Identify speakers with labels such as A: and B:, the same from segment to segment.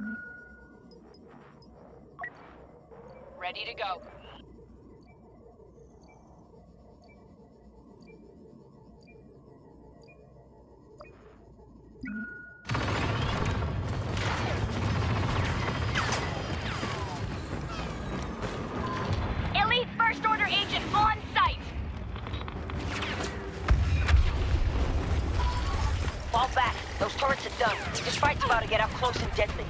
A: Ready to go. Elite First Order agent on site! Fall back. Those turrets are done. This fight's about to get up close and deadly.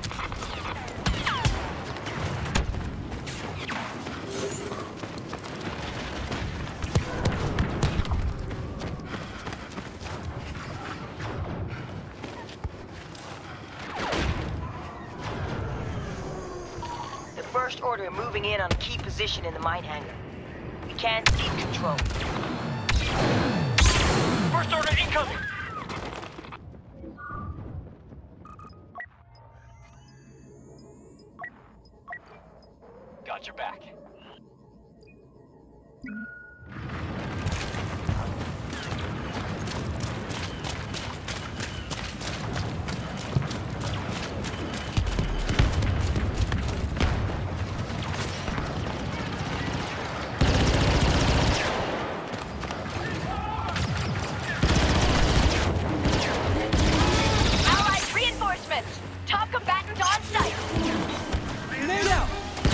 A: First Order moving in on a key position in the mine hangar. We can't cede control. First Order incoming! Got your back. Top combatant on site!
B: Grenade out!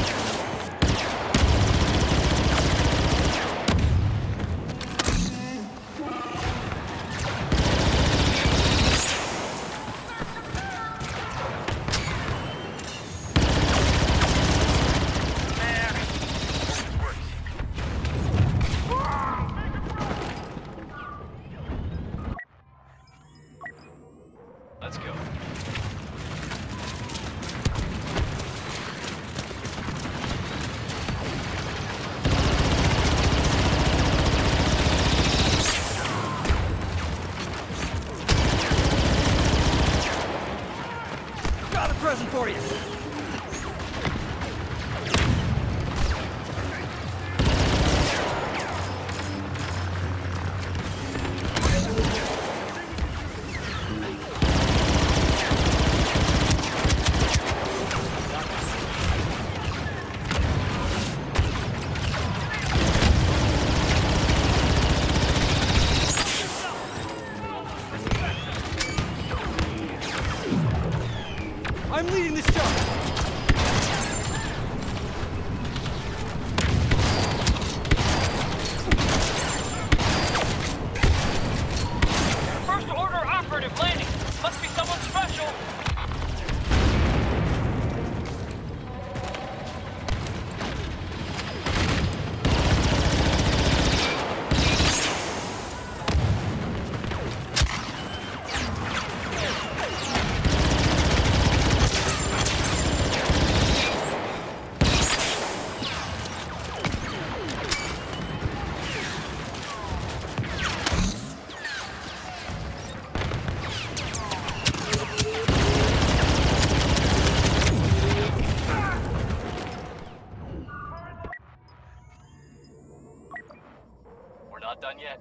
C: Let's go.
B: Got a present for you! I'm leading this charge!
C: First Order operative landing. Must be someone special. We're not done yet.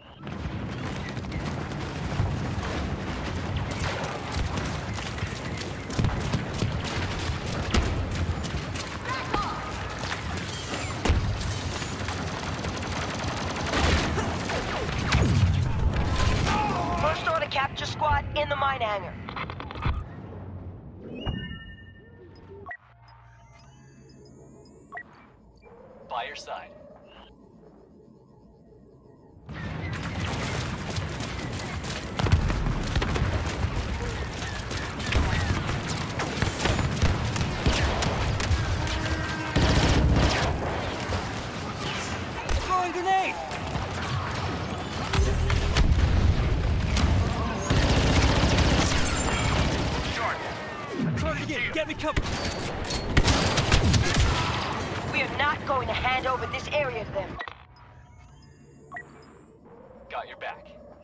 A: First Order capture squad in the mine hangar.
C: By your side.
B: Throwing grenade! Trying to get me covered!
A: We are not going to hand over this area to them.
C: Got your back.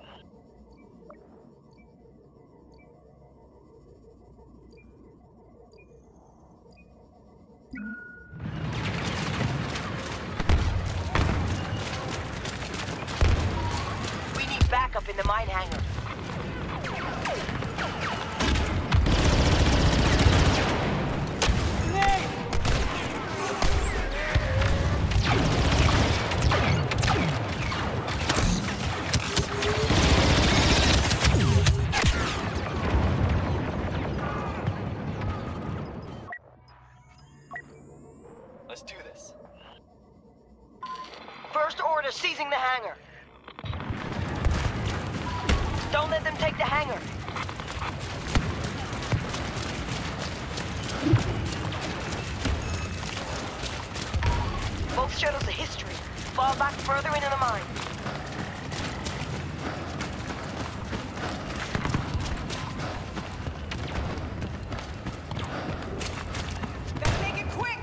A: We need backup in the mine hangar. are seizing the hangar. Don't let them take the hangar. Both shuttles are history. Fall back further into the mine. Gotta make it quick!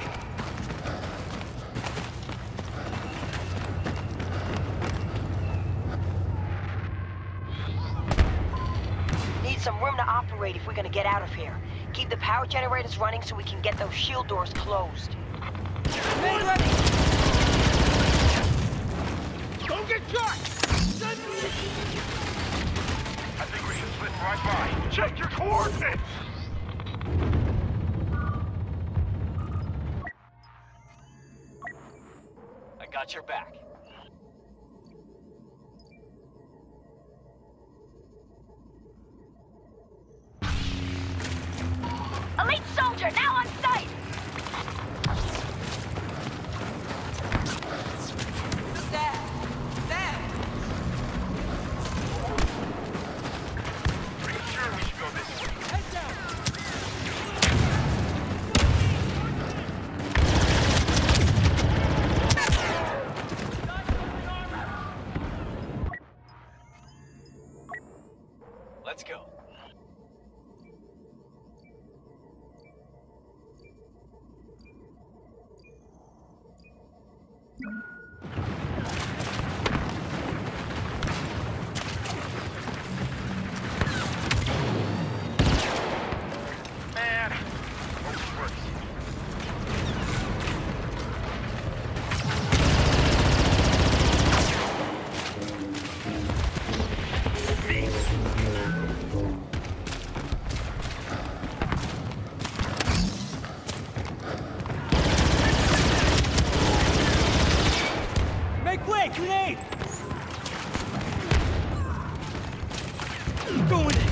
A: Need some room to operate if we're gonna get out of here. Keep the power generators running so we can get those shield doors closed.
B: Grenade ready!
D: Don't get shot! I think we should slip right by. Check your coordinates!
C: I got your back.
A: Elite soldier, now on site!
D: Pretty sure we should go this way.
B: Head down!
C: Let's go.
D: Man, hope this works.
B: Make way! Grenade! Going in!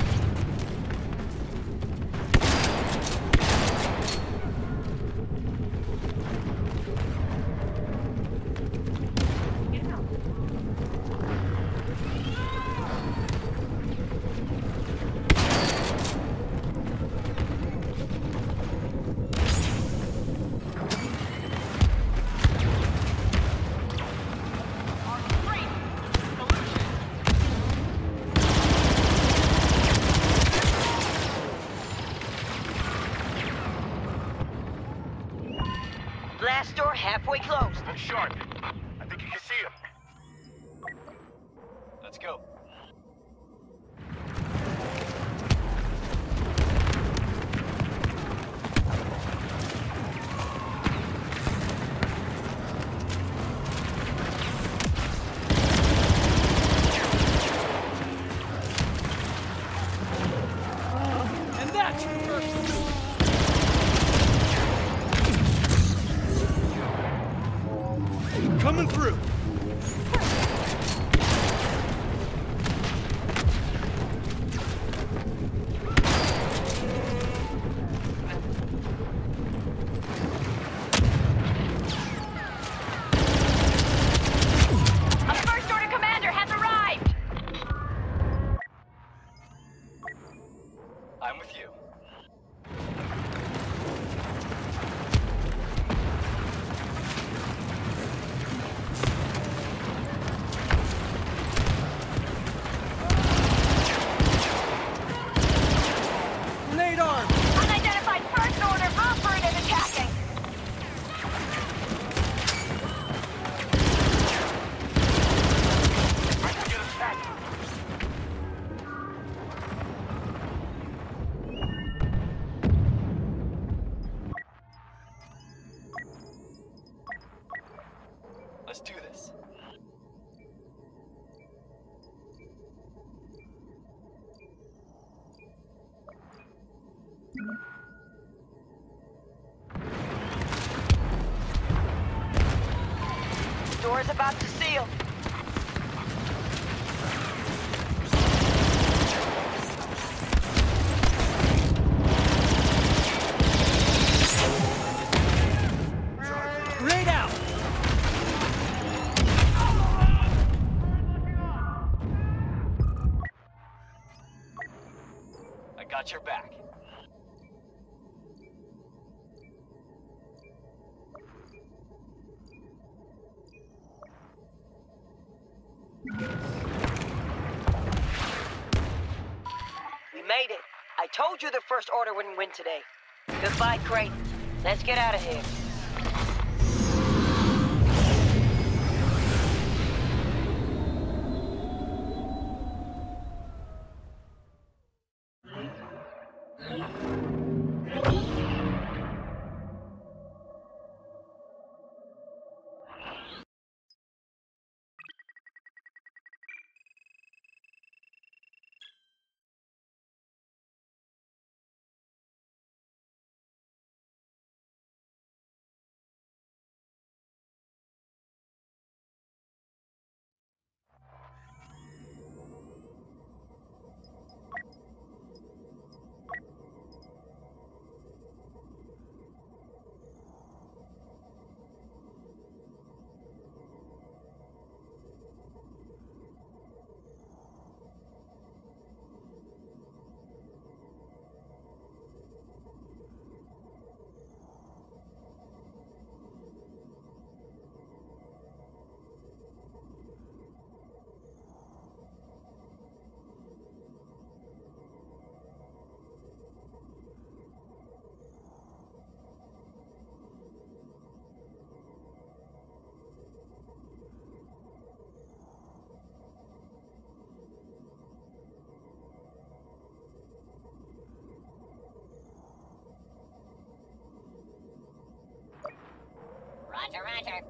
A: Blast door halfway closed.
D: Look sharp. I think you can see him.
C: Let's go.
B: And that's your first move! Coming through!
A: A first order commander has arrived!
C: I'm with you.
B: Grenade arm!
A: Unidentified first order Blueprint is attacking!
D: I can get us back.
C: Let's do this.
A: Door's about to seal.
B: Grenade out!
C: got your back.
A: We made it. I told you the First Order wouldn't win today. Goodbye, Crate. Let's get out of here.
E: Roger, roger.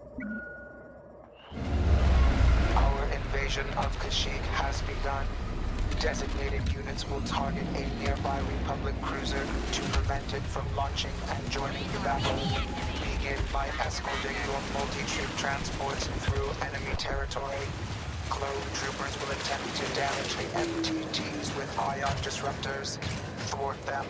F: Our invasion of Kashyyyk has begun. Designated units will target a nearby Republic cruiser to prevent it from launching and joining the battle. Begin by escorting your multi-troop transports through enemy territory. Clone troopers will attempt to damage the MTTs with ion disruptors. Thwart them.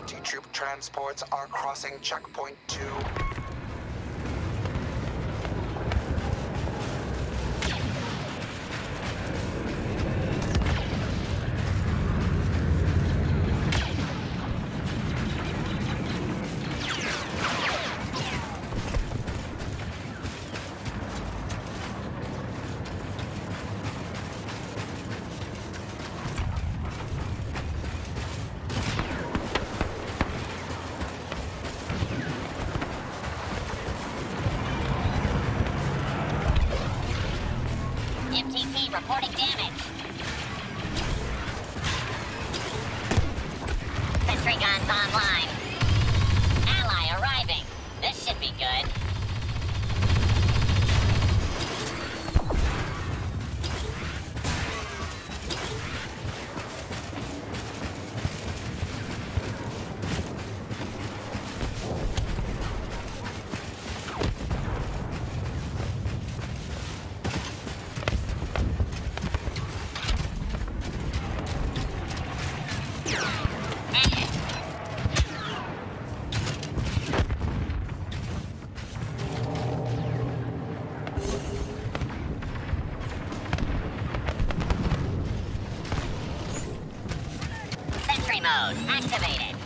F: anti-troop transports are crossing checkpoint 2.
E: MTT reporting damage. Sentry guns online. Ally arriving. This should be good. Mode activated.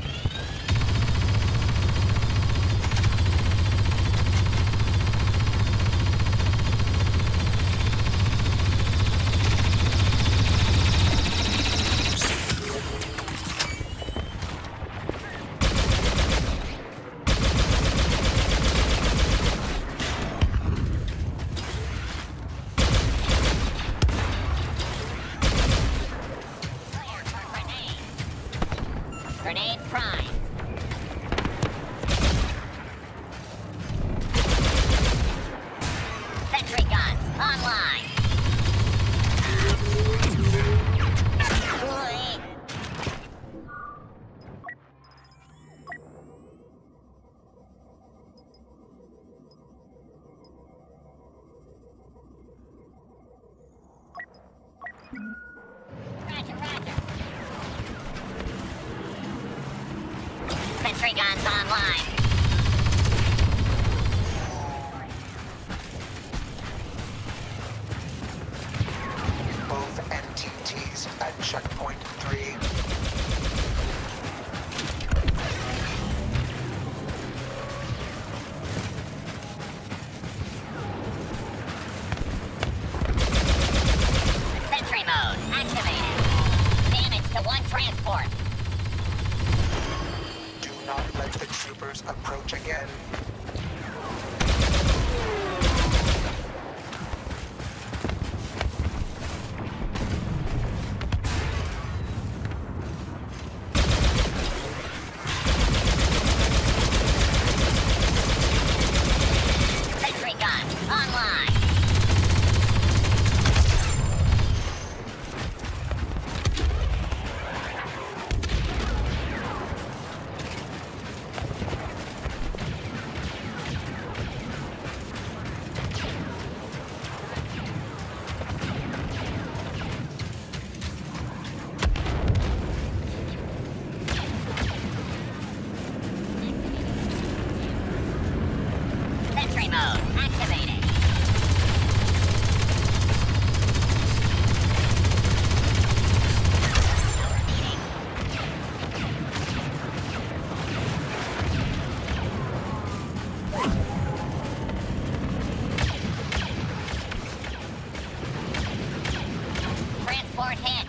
E: Grenade prime. Sentry guns online. Roger, roger. Sentry guns online.
F: Both NTTs at checkpoint 3.
E: Sentry mode activated. Damage to one transport.
F: Do not let the troopers approach again.
E: Sentry gun online. Sentry mode activated. Transport hit.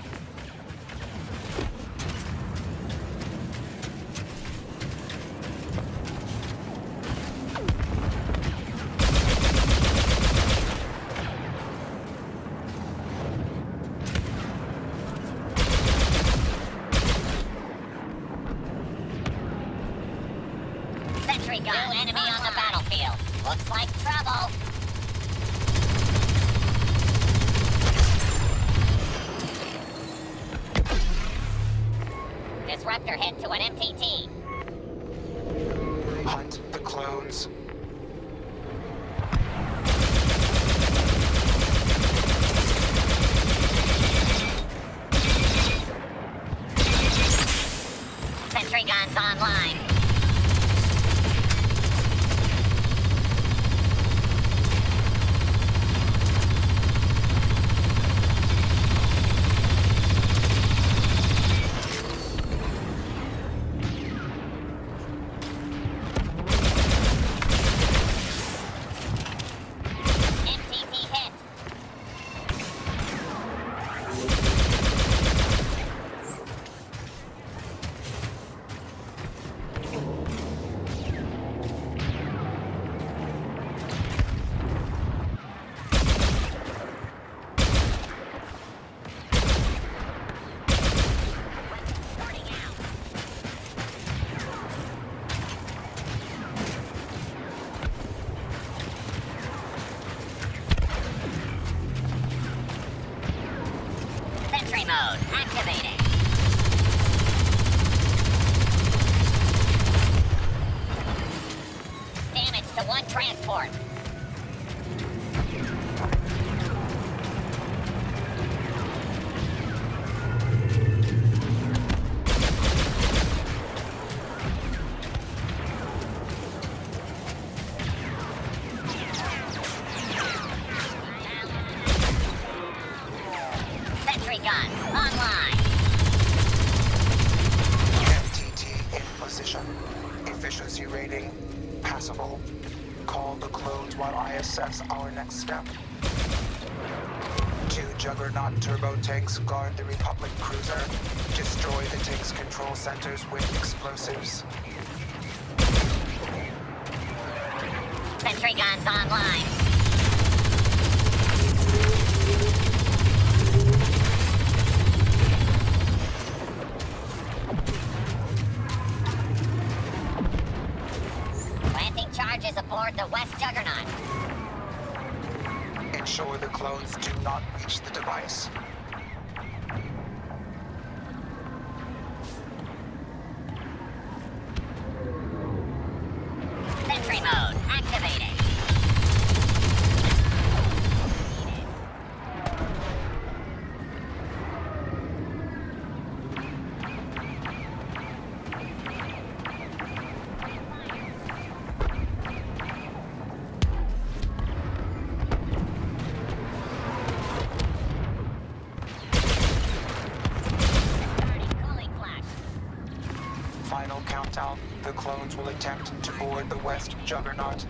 E: Sentry gun. New enemy on the battlefield. Looks like trouble. Disruptor hit to an MTT.
F: Hunt the clones.
E: Sentry guns online. Sentry mode activated. Damage to one transport. Sentry gun online.
F: MTT in position. Efficiency rating passable. Call the clones while I assess our next step. 2 Juggernaut turbo tanks guard the Republic cruiser. Destroy the tank's control centers with explosives.
E: Sentry guns online. Planting charges aboard the West Juggernaut.
F: Ensure the clones do not reach the device.
E: Sentry mode activated. Cooling flash.
F: Final countdown. The clones will attempt to board the West Juggernaut.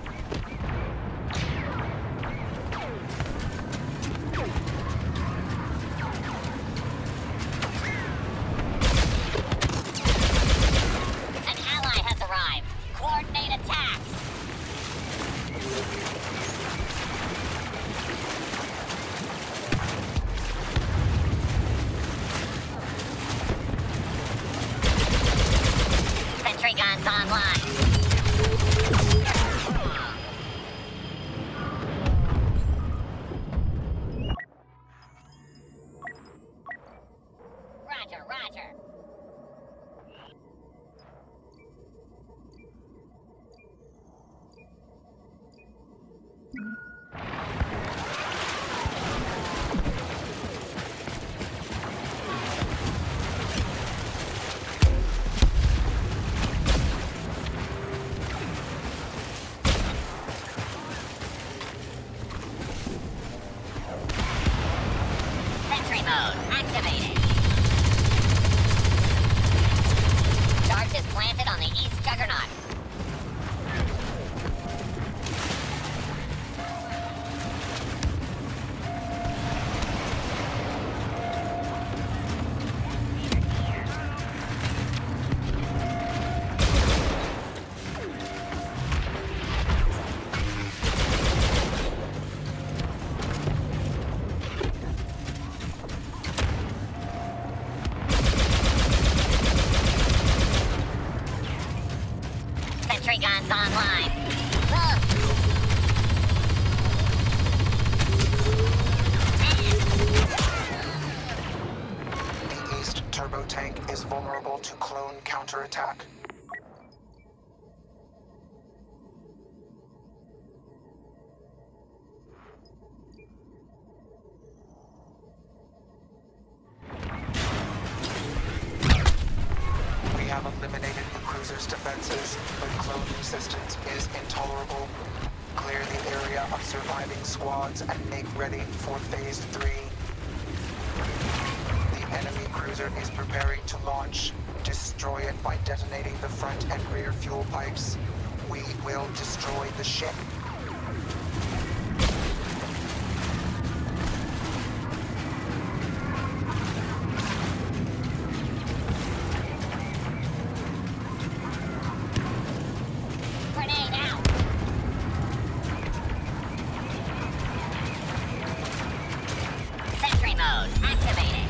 E: An ally has arrived. Coordinate attacks. Sentry guns online. Roger, roger. Sentry mode activated. Charges planted on the East Juggernaut. Sentry guns online. Ugh.
F: The East turbo tank is vulnerable to clone counterattack. have eliminated the cruiser's defenses, but clone resistance is intolerable. Clear the area of surviving squads and make ready for Phase 3. The enemy cruiser is preparing to launch. Destroy it by detonating the front and rear fuel pipes. We will destroy the ship.
E: Grenade out. Sentry mode activated.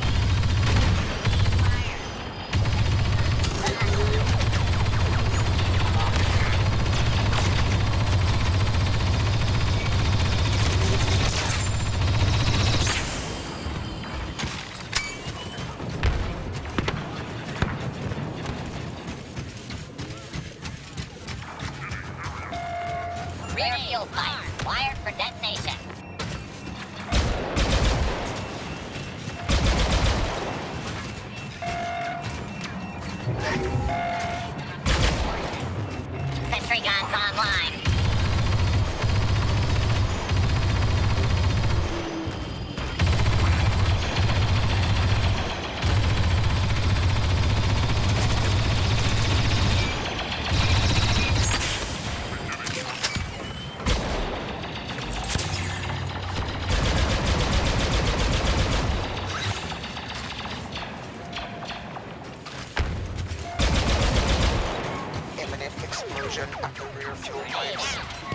E: Rear fuel pipe wired for detonation. Sentry guns online.
F: Imminent explosion at the rear fuel pipes.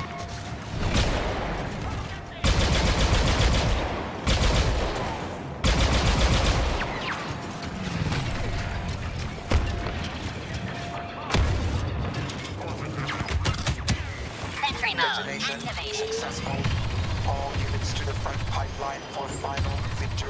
E: Sentry mode
F: Detonation
E: activated.
F: successful. All units to the front pipeline for final victory.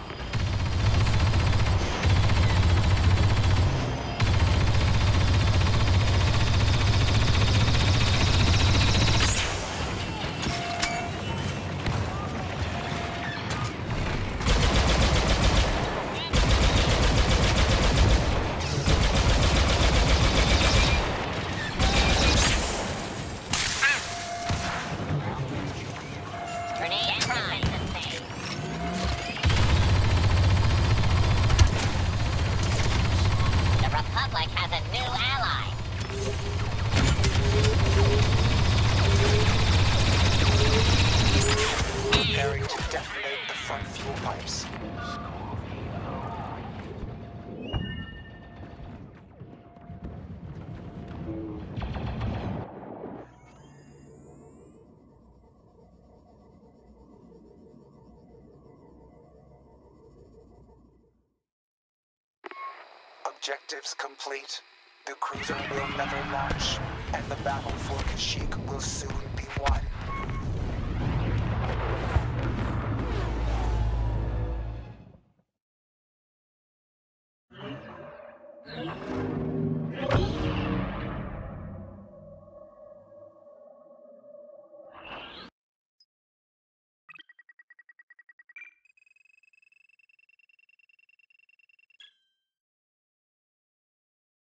E: Grenade prime. The Republic has a new ally.
F: Preparing to detonate the front fuel pipes. Objectives complete. The cruiser will never launch, and the battle for Kashyyyk will soon be won.